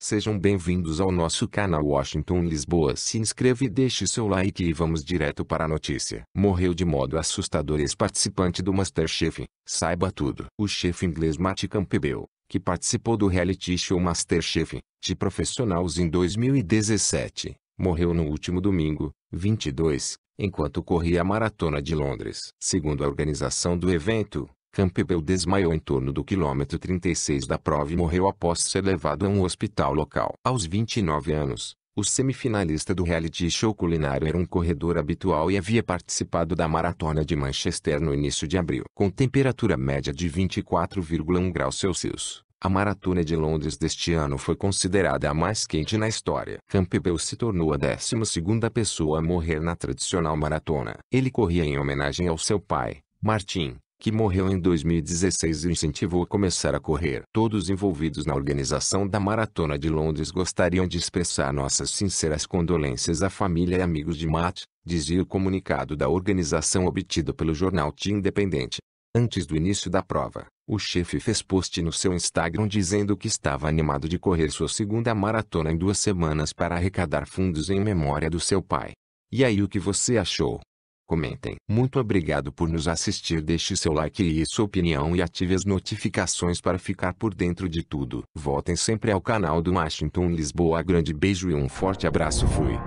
Sejam bem-vindos ao nosso canal Washington Lisboa. Se inscreva e deixe seu like e vamos direto para a notícia. Morreu de modo assustador ex-participante do MasterChef. Saiba tudo. O chefe inglês Matt Campbell, que participou do reality show MasterChef, de Professionals em 2017, morreu no último domingo, 22, enquanto corria a Maratona de Londres. Segundo a organização do evento, Campbell desmaiou em torno do quilômetro 36 da prova e morreu após ser levado a um hospital local. Aos 29 anos, o semifinalista do reality show culinário era um corredor habitual e havia participado da Maratona de Manchester no início de abril. Com temperatura média de 24,1 graus Celsius, a Maratona de Londres deste ano foi considerada a mais quente na história. Campbell se tornou a 12ª pessoa a morrer na tradicional maratona. Ele corria em homenagem ao seu pai, Martin, que morreu em 2016 e o incentivou a começar a correr. Todos os envolvidos na organização da Maratona de Londres gostariam de expressar nossas sinceras condolências à família e amigos de Matt, dizia o comunicado da organização obtido pelo jornal The Independent. Antes do início da prova, o chefe fez post no seu Instagram dizendo que estava animado de correr sua segunda maratona em 2 semanas para arrecadar fundos em memória do seu pai. E aí, o que você achou? Comentem. Muito obrigado por nos assistir. Deixe seu like e sua opinião e ative as notificações para ficar por dentro de tudo. Voltem sempre ao canal do Washington Lisboa. Grande beijo e um forte abraço. Fui.